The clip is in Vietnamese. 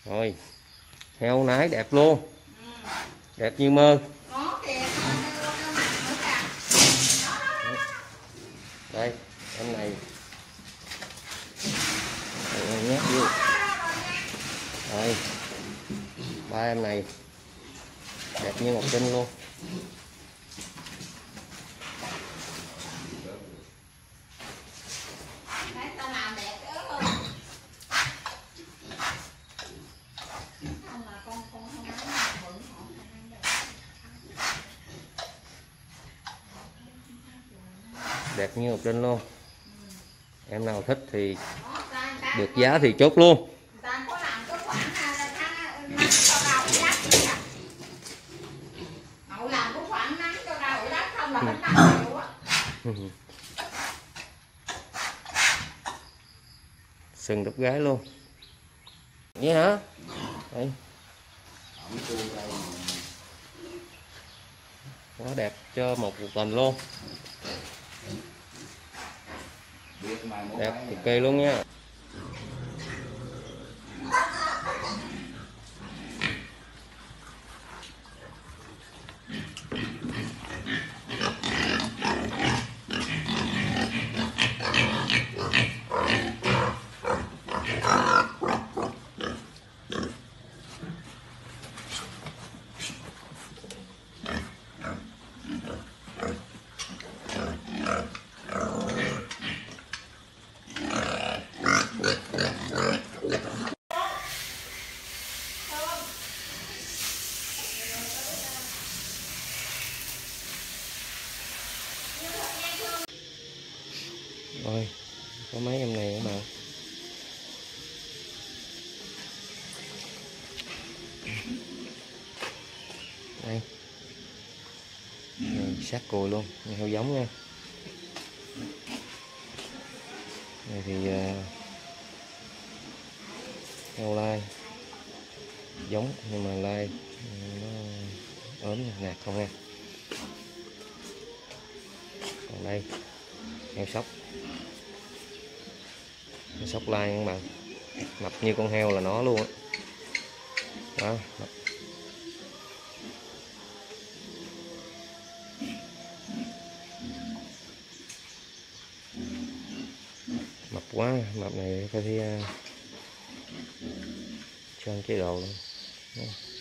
Rồi, heo nái đẹp luôn, đẹp như mơ. Đây, em này nhét vô. Đây, ba em này đẹp như ngọc trinh luôn. Đẹp như ngọc trinh luôn. Em nào thích thì được giá thì chốt luôn. Sừng đúc gái luôn. Vậy hả? Đây. Quá đẹp cho một cuộc tình luôn. Đẹp cực kỳ luôn nha. Rồi, có mấy em này các bạn. Đây. Này, sát cùi luôn, này heo giống nha. Này thì heo lai giống nhưng mà lai nó ốm nạt không nha. Còn đây heo sóc, heo sóc lai các bạn, mập như con heo là nó luôn á. Đó, mập quá, mập này phải thi cho ăn chế độ luôn.